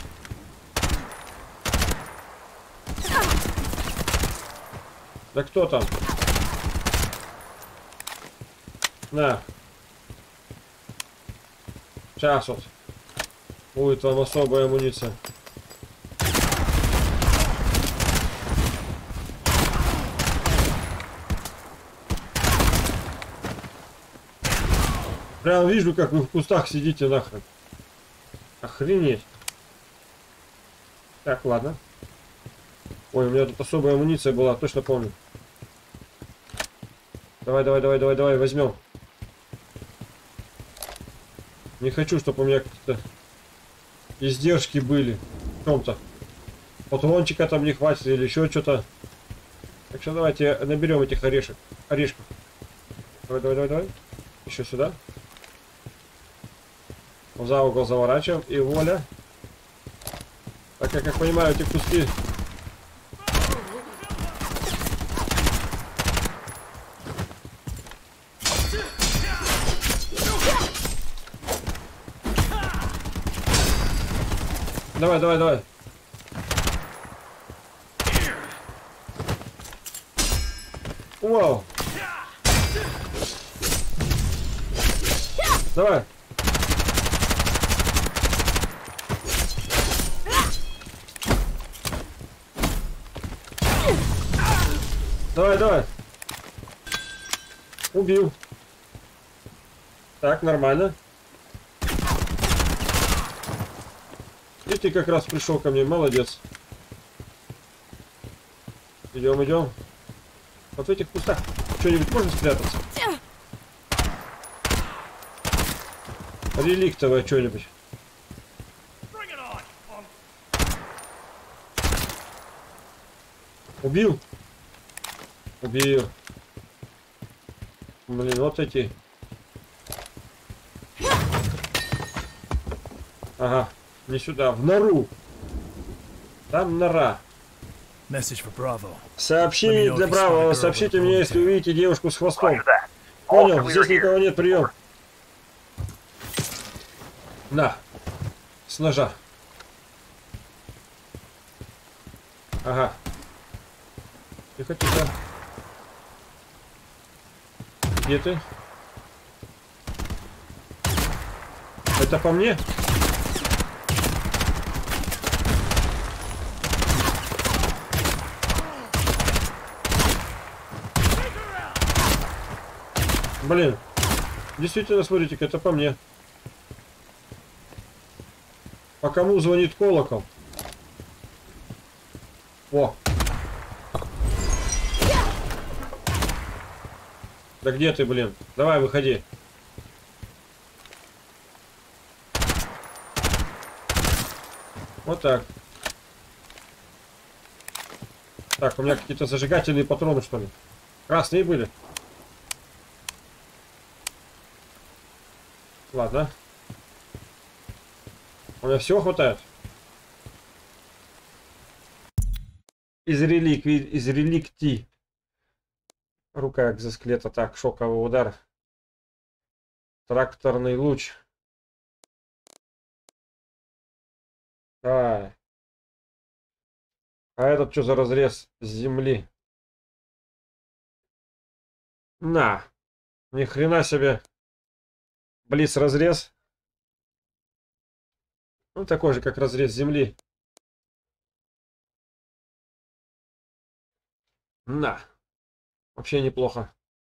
Да кто там? На. Сейчас вот. Будет вам особая амуниция. Прям вижу, как вы в кустах сидите нахрен. Охренеть. Так, ладно. Ой, у меня тут особая амуниция была, точно помню. Давай, давай, давай, давай, давай, возьмем. Не хочу, чтобы у меня какие-то издержки были в чем-то. Патрончика там не хватит или еще что-то. Так что давайте наберем этих орешек. Орешков. Давай, давай, давай, давай. Еще сюда. За угол заворачиваем. И воля. Так, я как понимаю, эти куски. Давай, давай, давай. Вау. Давай. Давай, давай. Убил. Так, нормально. И ты как раз пришел ко мне, молодец. Идем, идем. Вот в этих кустах что-нибудь можно спрятаться? Реликтовое что-нибудь. Убил? Убил. Блин, вот эти. Ага, не сюда, в нору. Там нора. Сообщение для Браво. Сообщите мне, если увидите девушку с хвостом. Понял, здесь никого нет, прием. На. С ножа. Ага. Тихо, тихо. Где ты? Это по мне? Блин. Действительно, смотрите-ка, это по мне. По кому звонит колокол? О. Да где ты, блин? Давай, выходи. Вот так. Так, у меня какие-то зажигательные патроны, что ли? Красные были. Ладно. У меня всего хватает. Из реликвий. Рука экзоскелета. Так, шоковый удар. Тракторный луч. А этот что за разрез с земли? На. Ни хрена себе. Блиц разрез. Ну, такой же, как разрез земли. На. Вообще неплохо.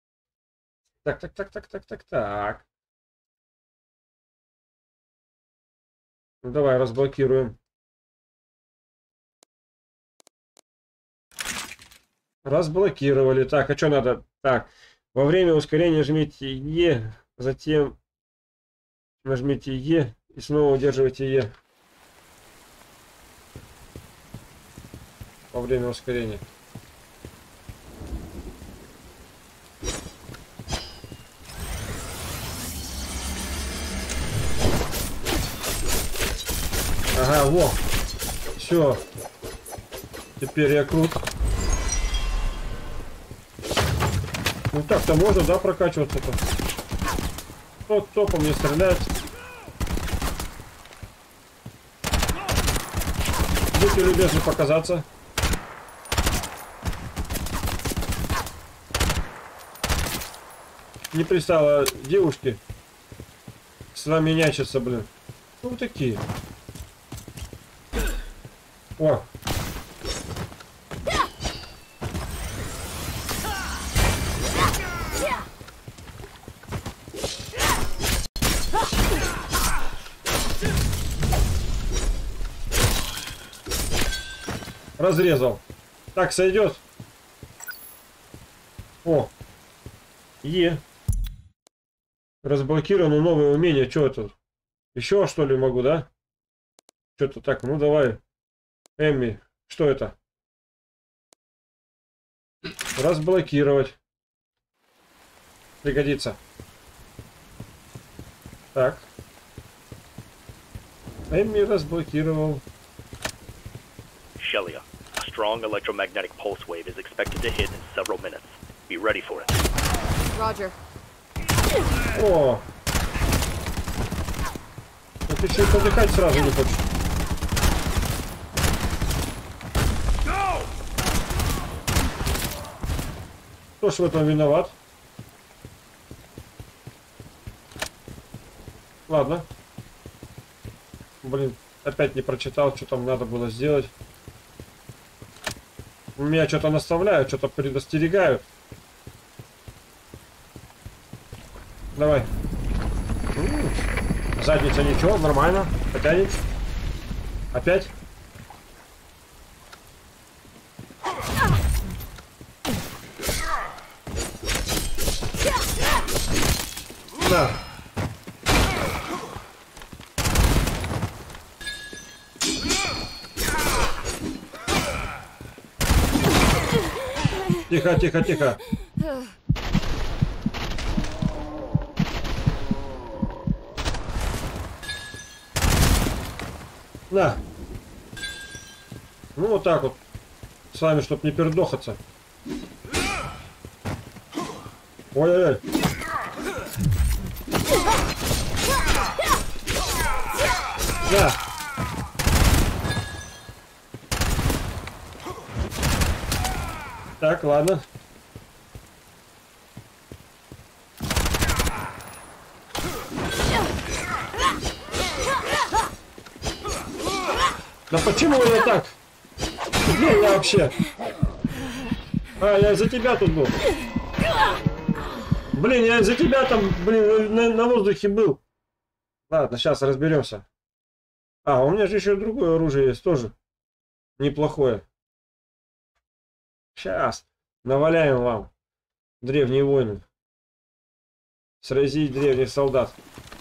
Так. Ну, давай разблокируем. Разблокировали. Так, а что надо? Так, во время ускорения жмите Е, затем нажмите Е и снова удерживайте Е. Во время ускорения. Ага, во. Все. Теперь я крут. Ну так-то можно, да, прокачиваться-то? Кто по мне стреляет? Будьте любезны показаться. Не пристало девушки с вами нячиться, блин. Ну такие. О. Разрезал. Так, сойдет. О. Е. Разблокировано новое умение. Что это? Еще что ли могу, да? Что-то так. Ну давай. Эмми. Что это? Разблокировать. Пригодится. Так. Эмми разблокировал.
Shelia, a strong electromagnetic pulse wave is expected to hit in several minutes. Be ready for it.
Roger.
О! А ты что, подыхать сразу не хочешь? Кто ж в этом виноват? Ладно. Блин, опять не прочитал, что там надо было сделать. Меня что-то наставляют, что-то предостерегают. Давай. Задница ничего, нормально. Потянет. Опять. Да. Тихо, тихо, тихо. На. Ну вот так вот. С вами, чтоб не передохаться. Ой-ой-ой. Да. Так, ладно. Да почему я так? Где я вообще? А, я из-за тебя тут был. Блин, я из-за тебя там, блин, на воздухе был. Ладно, сейчас разберемся. А, у меня же еще другое оружие есть тоже. Неплохое. Сейчас наваляем вам, древние войны. Сразить древних солдат.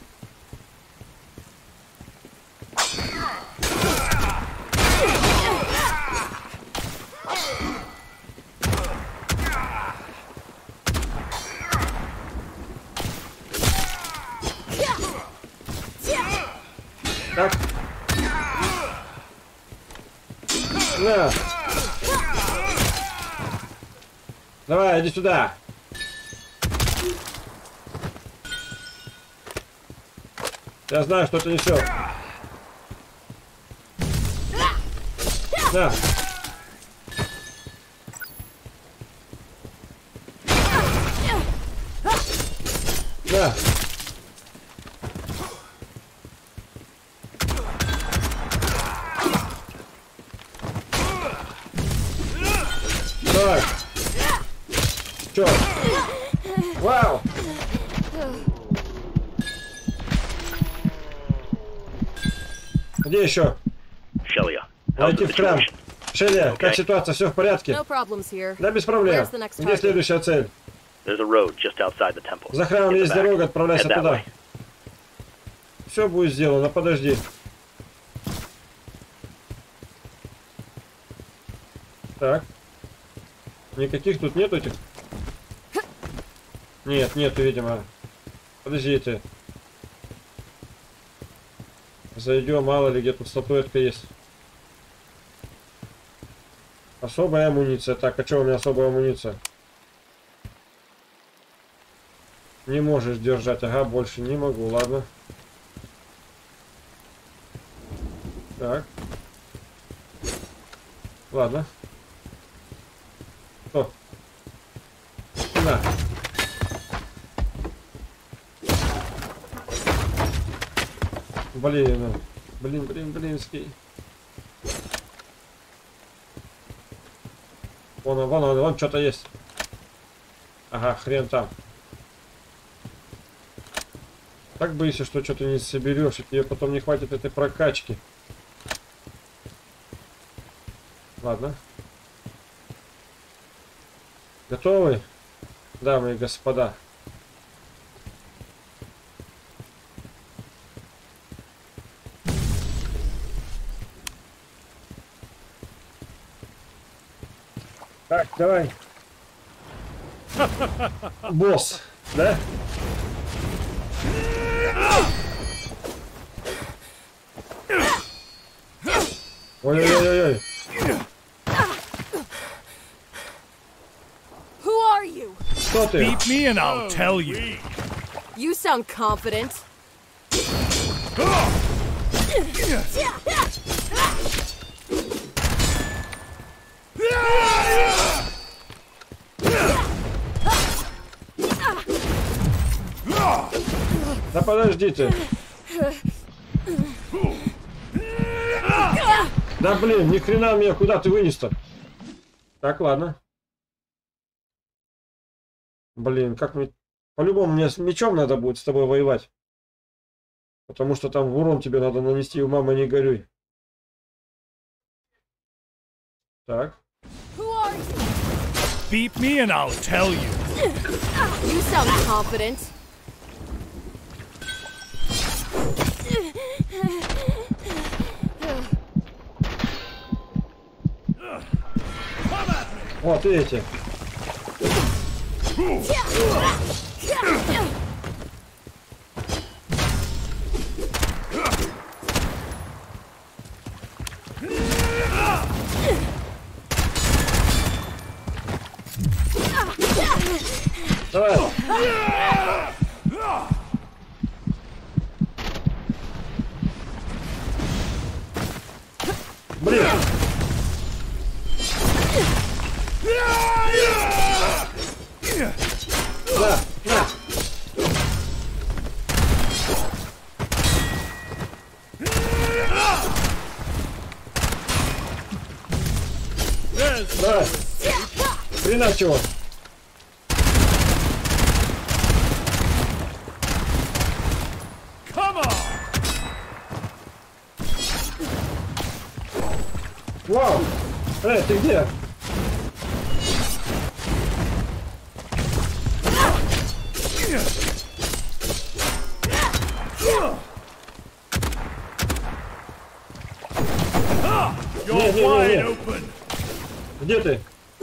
Так. На. Давай, иди сюда. Я знаю, что ты несешь. На. На. Вау! Где еще?
Shelia, how's
Войти
the
в храм.
situation?
Шелли, как ситуация? Все в порядке?
No problems here.
Да, без проблем.
Where's the next
Где
target?
следующая цель?
There's a road just outside the temple.
За храмом
In the
есть
back.
дорога, отправляйся
Head that
туда.
way.
Все будет сделано, подожди. Так. Никаких тут нету этих? Нет, нету, видимо. Подождите. Зайдем, мало ли где тут статуэтка есть. Особая амуниция. Так, а что у меня особая амуниция? Не можешь держать. Ага, больше не могу, ладно. Так. Ладно. Что? На. Блинский. Вон что-то есть. Ага, хрен там. Так боишься, что что-то не соберешь, и тебе потом не хватит этой прокачки. Ладно. Готовы, дамы и господа? Так, давай. Босс, да? Ой-ой-ой-ой.
Who are you?
Кто ты?
Beat me and I'll tell you.
You sound confident.
Да подожди ты. Да блин, ни хрена меня куда ты вынес-то? Так, ладно. Блин, как мне... По-любому мне с мечом надо будет с тобой воевать. Потому что там урон тебе надо нанести, мама, не горюй. Так.
Beat me and I'll tell you.
You sound confident.
Вот видите. Давай. Блин. На, на. Давай. Хрена чего?
Come on.
Вау! Ты где?
You're
Не.
wide open.
Где ты?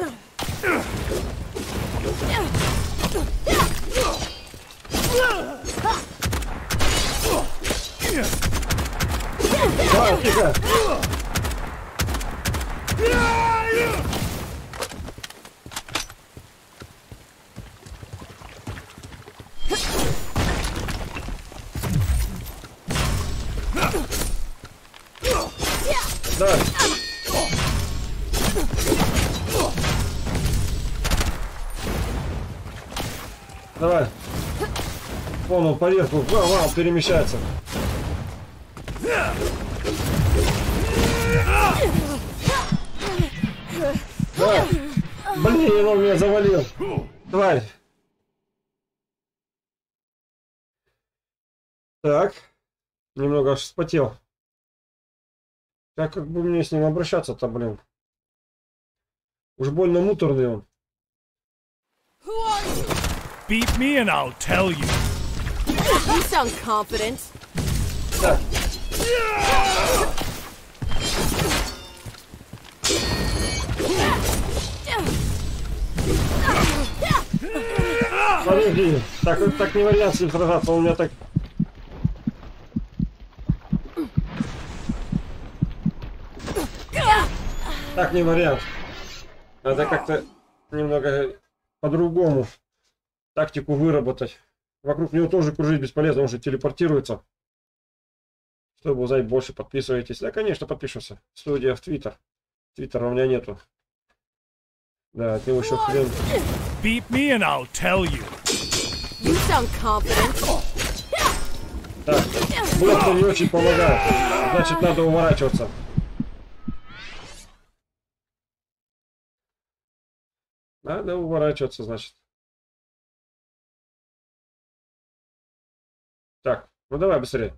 Давай, тихо. Давай. Давай. Вон он поверху. Вау, перемещается. Давай. Блин, он меня завалил. Давай. Так. Немного аж вспотел. Как бы мне с ним обращаться-то, блин? Уж больно муторный он.
Beat me and I'll tell you.
You sound confident.
Так. Подожди. Так не вариант с ним сражаться, он у меня так... Так не вариант. Надо как-то немного по-другому тактику выработать. Вокруг него тоже кружить бесполезно, он же телепортируется. Чтобы узнать больше, подписывайтесь. Да, конечно, подпишемся. Студия в Твиттер. Твиттера у меня нету. Да, от него еще хрен.
Beat me and I'll tell you.
You sound confident.
Так, блок не очень помогает. Значит, надо уворачиваться. Надо уворачиваться, значит. Так, ну давай быстрее.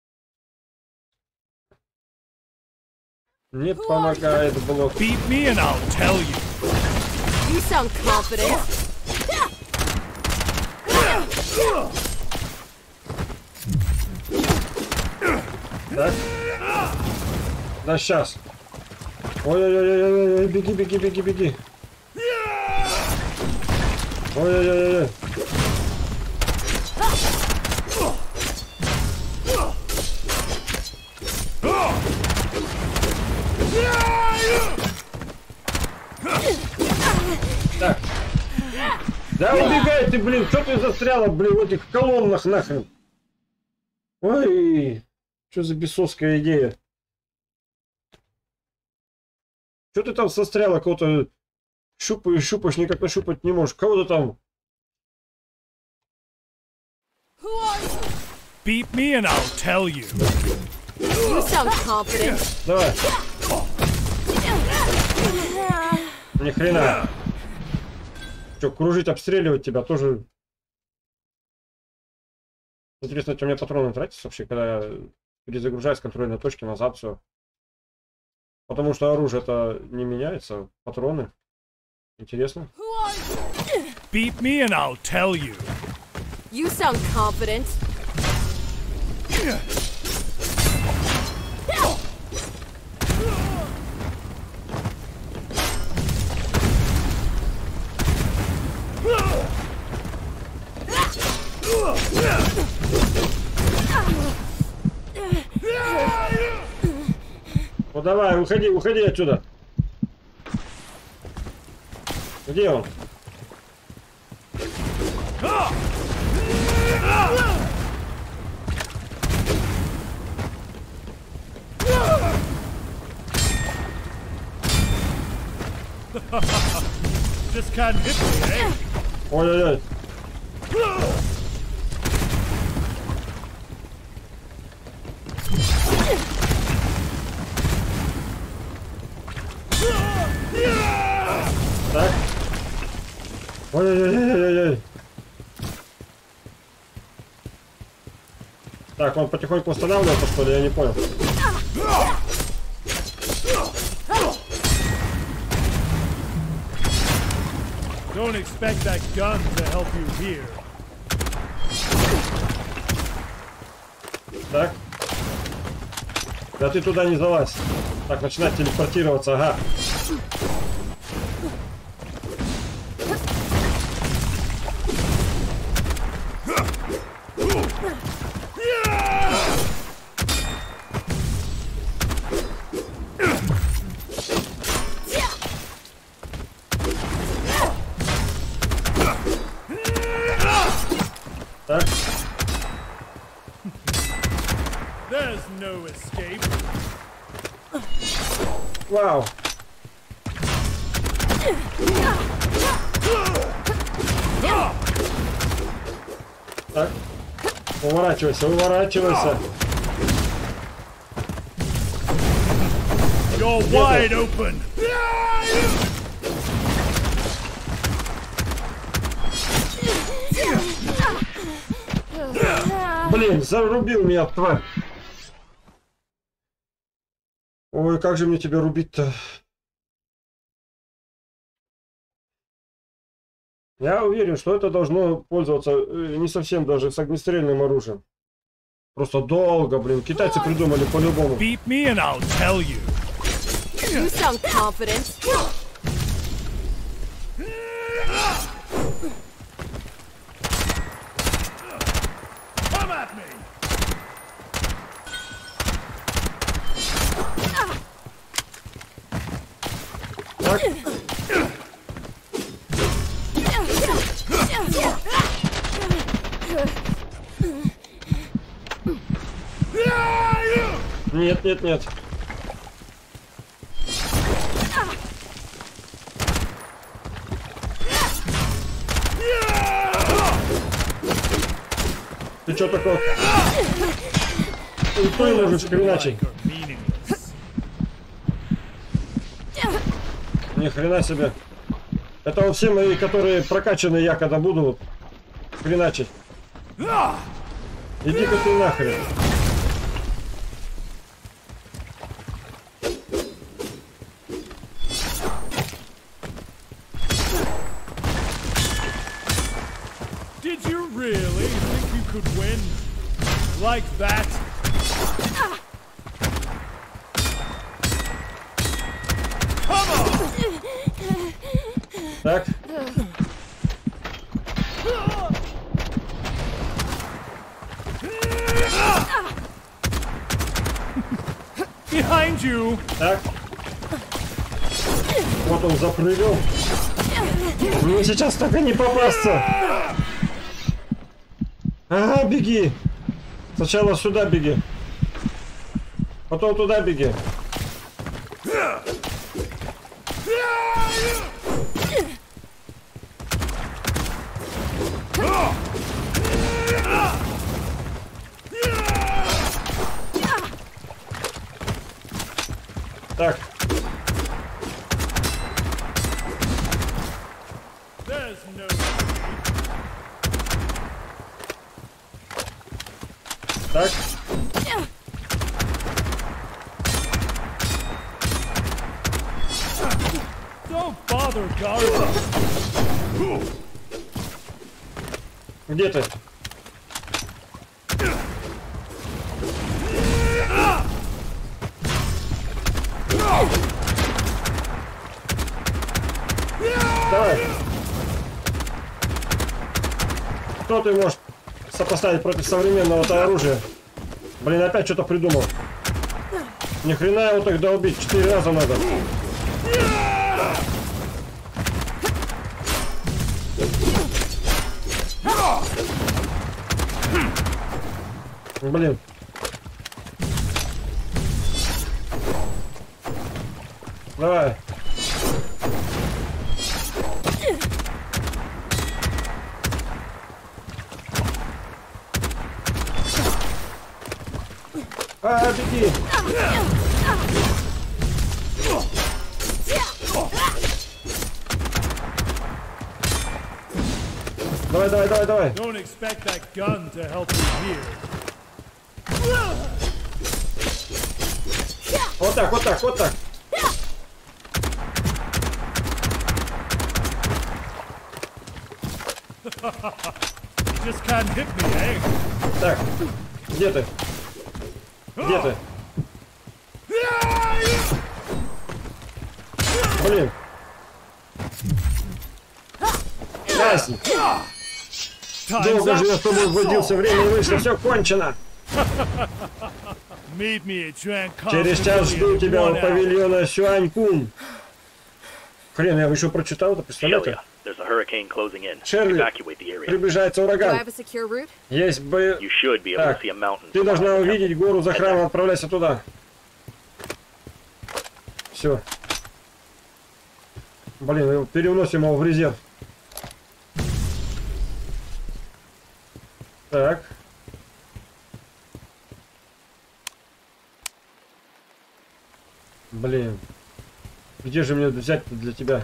Не помогает блок.
Beat me and I'll tell you.
You sound confident.
Так. Да сейчас. Ой-ой-ой-ой-ой, беги, беги, беги, беги. Ой-ой-ой-ой. Так. Да убегай ты, блин, что ты застряла, блин, в этих колоннах нахрен. Ой, что за бесовская идея. Что ты там застряла, кого-то щупаешь, никак нащупать не можешь. Кого ты там?
Beat me and I'll tell you.
You sound confident.
Давай. Ни хрена. Что, кружить, обстреливать тебя тоже... Интересно, у меня патроны тратятся вообще, когда я перезагружаюсь с контрольной точки назад все. Потому что оружие это не меняется, патроны. Интересно.
Beat me and I'll tell you.
You sound confident.
Ну давай, уходи, уходи отсюда. Где он?
Just can't hit me, eh?
Ой-ой-ой. Так. Ой-ой-ой-ой-ой. Так, он потихоньку восстанавливается, что ли? Я не понял.
Don't expect that gun to help you here.
Так. Да ты туда не залазь. Так, начинать телепортироваться, ага. Так.
There's no escape.
Вау. Так. Уворачивайся, уворачивайся.
You're wide open.
Блин, зарубил меня, тварь. Ой, как же мне тебя рубить-то? Я уверен, что это должно пользоваться не совсем даже с огнестрельным оружием. Просто долго, блин. Китайцы придумали по-любому.
Beat me and I'll tell you.
You sound confident.
Come at me.
Так. Нет, нет, нет. Ты чё такое? Ты кто можешь хреначить? Ни хрена себе. Это вот все мои, которые прокачанные, я когда буду вот хреначить. Иди-ка ты нахрен.
Did you really think you could win? Like that? Come on!
Так.
Behind you!
Так. Вот он запрыгал. Мне сейчас так и не попасться. Ага, беги. Сначала сюда беги. Потом туда беги. Так.
There's no...
Так.
Don't bother, Garza.
Где ты? Давай. Кто ты можешь сопоставить против современного оружия? Блин, опять что-то придумал. Ни хрена его тогда убить 4 раза надо. Блин. Давай. Беги. Давай, давай, давай, давай.
Don't expect that gun to help you here.
Вот так, вот так, вот так.
You just can't hit me, eh?
Так, где ты? Где ты? Блин. Ясно. Долго же я с тобой водился, время вышло, все кончено.
Meet me at Juan
Через час жду тебя у павильона Сюань-Кун. Хрен, я еще прочитал это, представляете?
There's a hurricane closing in.
Шерли,
Evacuate the area.
приближается
Do I
ураган.
have a secure route?
Есть бы...
You should be able
Так,
to see a mountain.
ты
from
должна
behind the
увидеть гору за храмом, отправляйся туда. Все. Блин, переносим его в резерв. Так. Блин. Где же мне взять для тебя?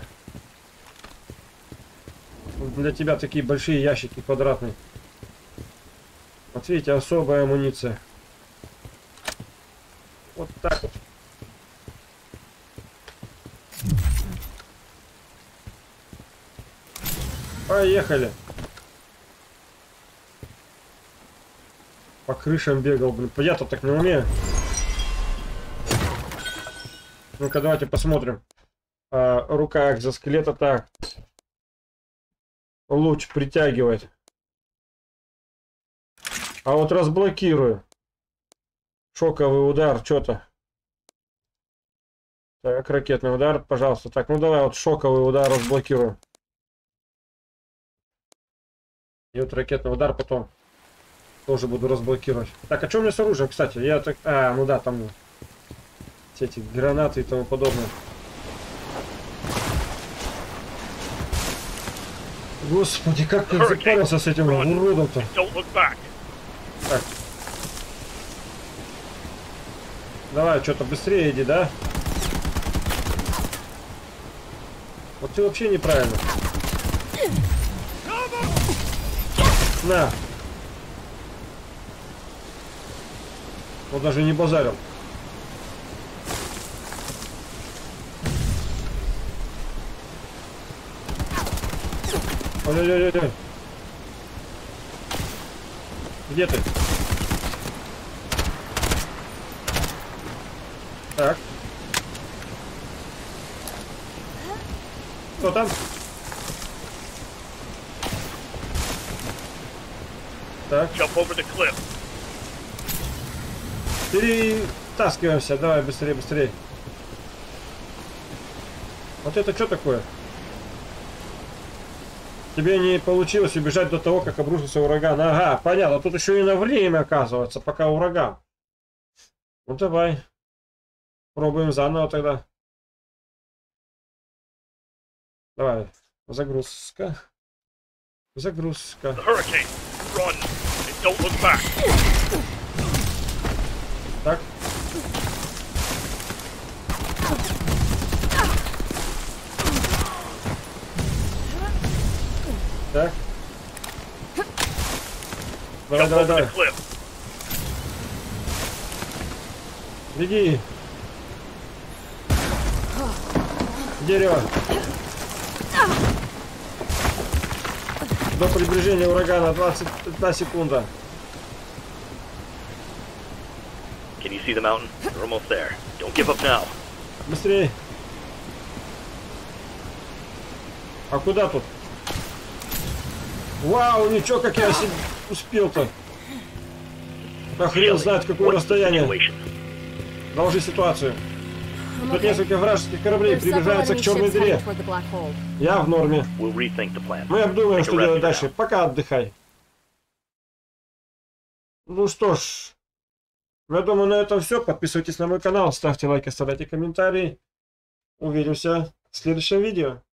Для тебя такие большие ящики квадратные. Вот видите, особая амуниция. Вот так вот. Поехали. По крышам бегал, блин. Я-то так не умею. Ну-ка, давайте посмотрим. Рука экзоскелета так. Луч притягивает. А вот разблокирую. Шоковый удар, что-то. Так, ракетный удар, пожалуйста. Так, ну давай вот шоковый удар разблокирую. И вот ракетный удар потом тоже буду разблокировать. Так, а что у меня с оружием, кстати? Я так... А, ну да, там все эти гранаты и тому подобное. Господи, как ты запарился с этим уродом-то? Так. Давай, что-то быстрее иди, да? Вот ты вообще неправильно. На. Он даже не базарил. Ой-ой-ой-ой. Где ты? Так. Кто там? Так. Перетаскиваемся. Давай, быстрее, быстрее. Вот это что такое? Тебе не получилось убежать до того, как обрушился ураган. Ага, понятно. Тут еще и на время, оказывается, пока ураган. Ну давай. Пробуем заново тогда. Давай. Загрузка. Загрузка. Так. Так. Давай, давай, давай. Беги. Дерево. До приближения урагана 21 секунда.
Can you see the mountain? You're almost there. Don't give up now.
Быстрее. А куда тут? Вау, ничего, как я успел-то. Охрен знает, какое расстояние. Доложи ситуацию. Тут несколько вражеских кораблей приближаются к черной дыре. Я в норме. Мы обдумаем, что делать дальше. Пока отдыхай. Ну что ж. Я думаю, на этом все. Подписывайтесь на мой канал, ставьте лайки, оставляйте комментарии. Увидимся в следующем видео.